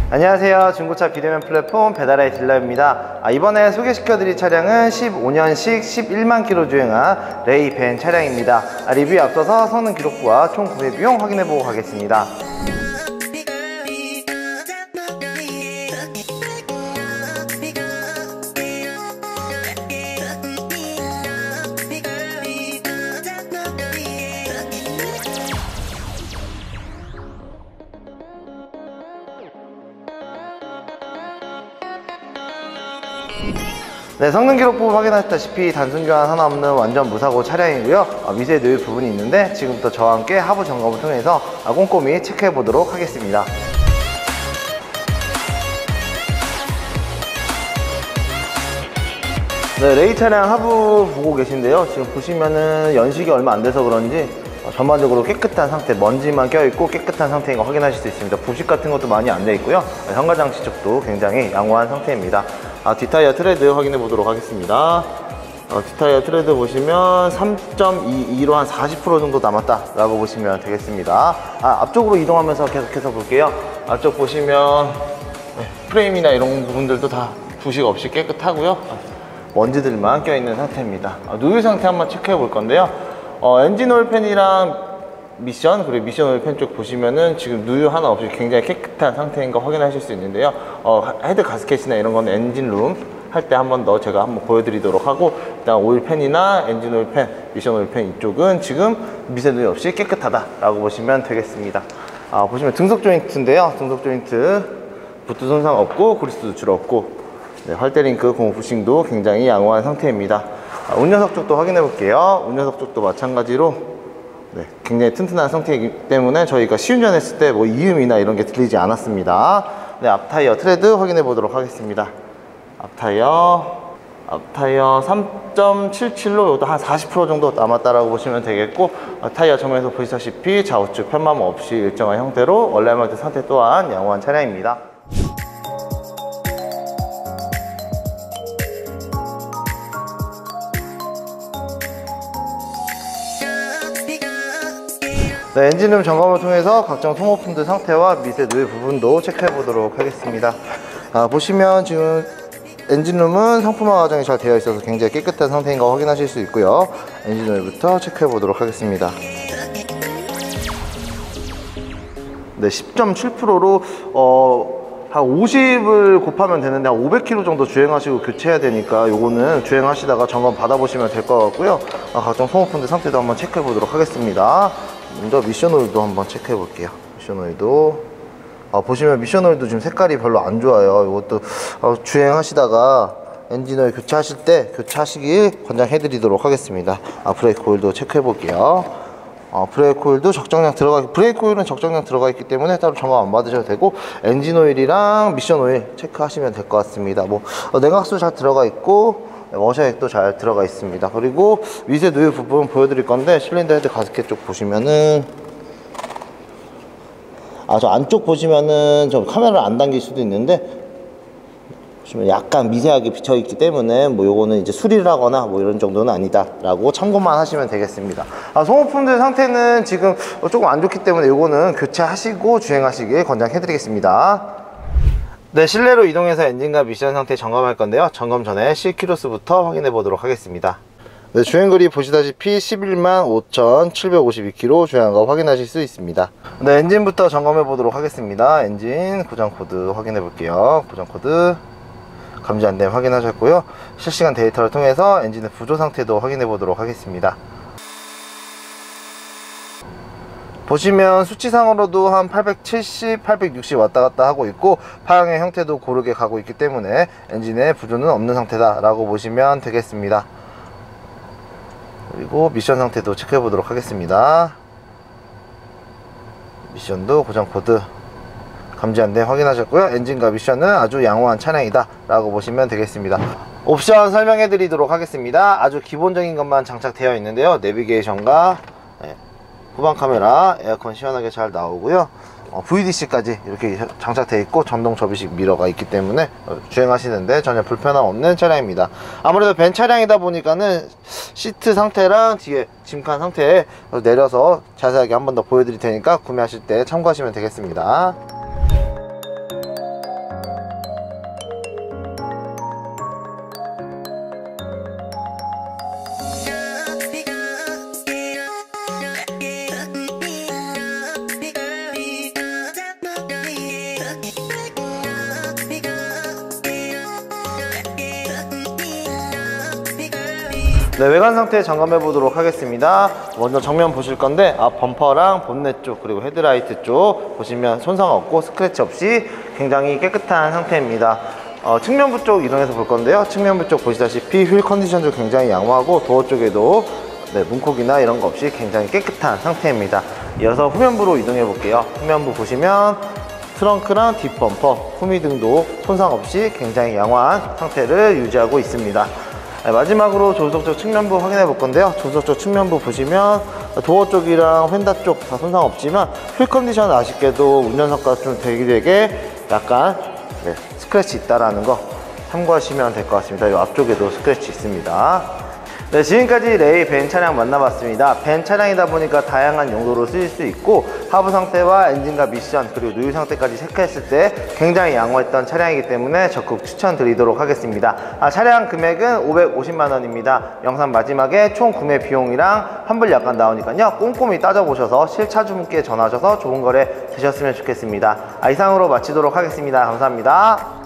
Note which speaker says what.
Speaker 1: 안녕하세요. 중고차 비대면 플랫폼 배달의 딜러입니다. 이번에 소개시켜드릴 차량은 15년식 11만 킬로 주행한 레이벤 차량입니다. 리뷰에 앞서서 성능 기록부와 총 구매 비용 확인해보고 가겠습니다. 네, 성능 기록부 확인하셨다시피 단순 교환 하나 없는 완전 무사고 차량이고요. 미세 누유 부분이 있는데 지금부터 저와 함께 하부 점검을 통해서 꼼꼼히 체크해 보도록 하겠습니다. 네, 레이 차량 하부 보고 계신데요. 지금 보시면은 연식이 얼마 안 돼서 그런지 전반적으로 깨끗한 상태, 먼지만 껴있고 깨끗한 상태인 거 확인하실 수 있습니다. 부식 같은 것도 많이 안 돼 있고요. 현관장치 쪽도 굉장히 양호한 상태입니다. 뒷타이어 트레드 확인해 보도록 하겠습니다. 뒷타이어 트레드 보시면 3.22로 한 40% 정도 남았다 라고 보시면 되겠습니다. 앞쪽으로 이동하면서 계속해서 볼게요. 앞쪽 보시면 프레임이나 이런 부분들도 다 부식 없이 깨끗하고요. 먼지들만 껴있는 상태입니다. 누유 상태 한번 체크해 볼 건데요. 엔진 오일 팬이랑 미션, 그리고 미션 오일 팬 쪽 보시면은 지금 누유 하나 없이 굉장히 깨끗한 상태인 거 확인하실 수 있는데요. 헤드 가스켓이나 이런 건 엔진룸 할 때 한 번 더 제가 한번 보여드리도록 하고, 일단 오일 팬이나 엔진 오일 팬, 미션 오일 팬 이쪽은 지금 미세 누유 없이 깨끗하다 라고 보시면 되겠습니다. 보시면 등속 조인트인데요. 등속 조인트 부트 손상 없고 그리스 누출 없고, 네, 활대링크 고무 부싱도 굉장히 양호한 상태입니다. 운전석 쪽도 확인해 볼게요. 운전석 쪽도 마찬가지로 굉장히 튼튼한 상태이기 때문에 저희가 시운전 했을 때 뭐 이음이나 이런 게 들리지 않았습니다. 네, 앞타이어 트레드 확인해 보도록 하겠습니다. 앞타이어 3.77로 이것도 한 40% 정도 남았다라고 보시면 되겠고, 타이어 정면에서 보시다시피 좌우측 편마모 없이 일정한 형태로 얼라이먼트 상태 또한 양호한 차량입니다. 네, 엔진룸 점검을 통해서 각종 소모품들 상태와 미세 누유 부분도 체크해 보도록 하겠습니다. 보시면 지금 엔진룸은 상품화 과정이 잘 되어 있어서 굉장히 깨끗한 상태인 거 확인하실 수 있고요. 엔진 오일부터 체크해 보도록 하겠습니다. 네, 10.7%로 한 50을 곱하면 되는데 한 500km 정도 주행하시고 교체해야 되니까 요거는 주행하시다가 점검 받아보시면 될 것 같고요. 각종 소모품들 상태도 한번 체크해 보도록 하겠습니다. 먼저 미션 오일도 한번 체크해 볼게요. 미션 오일도 보시면 미션 오일도 지금 색깔이 별로 안 좋아요. 이것도 주행하시다가 엔진 오일 교체하실 때 교체하시길 권장해 드리도록 하겠습니다. 브레이크 오일도 체크해 볼게요. 브레이크 오일도 적정량 브레이크 오일은 적정량 들어가 있기 때문에 따로 점검 안 받으셔도 되고, 엔진 오일이랑 미션 오일 체크하시면 될 것 같습니다. 냉각수 잘 들어가 있고 워셔액도 잘 들어가 있습니다. 그리고 미세 누유 부분 보여드릴 건데, 실린더 헤드 가스켓 쪽 보시면은 저 안쪽 보시면은 좀 카메라를 안 당길 수도 있는데 보시면 약간 미세하게 비쳐 있기 때문에 요거는 이제 수리를 하거나 이런 정도는 아니다 라고 참고만 하시면 되겠습니다. 소모품들 상태는 지금 조금 안 좋기 때문에 요거는 교체하시고 주행하시길 권장해 드리겠습니다. 네, 실내로 이동해서 엔진과 미션 상태 점검할 건데요. 점검 전에 C키로수부터 확인해 보도록 하겠습니다. 네, 주행거리 보시다시피 11만 5,752km 주행한 거 확인하실 수 있습니다. 네, 엔진부터 점검해 보도록 하겠습니다. 엔진 고장 코드 확인해 볼게요. 고장 코드 감지 안 됨 확인하셨고요. 실시간 데이터를 통해서 엔진의 부조 상태도 확인해 보도록 하겠습니다. 보시면 수치상으로도 한 870, 860 왔다 갔다 하고 있고, 파형의 형태도 고르게 가고 있기 때문에 엔진에 부조는 없는 상태다 라고 보시면 되겠습니다. 그리고 미션 상태도 체크해 보도록 하겠습니다. 미션도 고장 코드 감지 안 됨 확인하셨고요. 엔진과 미션은 아주 양호한 차량이다 라고 보시면 되겠습니다. 옵션 설명해 드리도록 하겠습니다. 아주 기본적인 것만 장착되어 있는데요. 내비게이션과 후방 카메라, 에어컨 시원하게 잘 나오고요. VDC까지 이렇게 장착되어 있고 전동 접이식 미러가 있기 때문에 주행하시는데 전혀 불편함 없는 차량입니다. 아무래도 벤 차량이다 보니까는 시트 상태랑 뒤에 짐칸 상태에 내려서 자세하게 한 번 더 보여드릴 테니까 구매하실 때 참고하시면 되겠습니다. 네, 외관 상태 점검해 보도록 하겠습니다. 먼저 정면 보실 건데 앞 범퍼랑 본넷 쪽 그리고 헤드라이트 쪽 보시면 손상 없고 스크래치 없이 굉장히 깨끗한 상태입니다. 측면부 쪽 이동해서 볼 건데요. 측면부 쪽 보시다시피 휠 컨디션도 굉장히 양호하고 도어 쪽에도 문콕이나 이런 거 없이 굉장히 깨끗한 상태입니다. 이어서 후면부로 이동해 볼게요. 후면부 보시면 트렁크랑 뒷범퍼, 후미등도 손상 없이 굉장히 양호한 상태를 유지하고 있습니다. 마지막으로 조수석 쪽 측면부 확인해 볼 건데요. 조수석 쪽 측면부 보시면 도어 쪽이랑 휀다 쪽 다 손상 없지만 휠 컨디션 아쉽게도 운전석과 좀 되게 약간 스크래치 있다라는 거 참고하시면 될 것 같습니다. 이 앞쪽에도 스크래치 있습니다. 네, 지금까지 레이 벤 차량 만나봤습니다. 벤 차량이다 보니까 다양한 용도로 쓰일 수 있고 하부 상태와 엔진과 미션 그리고 누유 상태까지 체크했을 때 굉장히 양호했던 차량이기 때문에 적극 추천드리도록 하겠습니다. 차량 금액은 550만 원입니다. 영상 마지막에 총 구매 비용이랑 환불 약관 나오니까요. 꼼꼼히 따져보셔서 실차주분께 전화하셔서 좋은 거래 되셨으면 좋겠습니다. 이상으로 마치도록 하겠습니다. 감사합니다.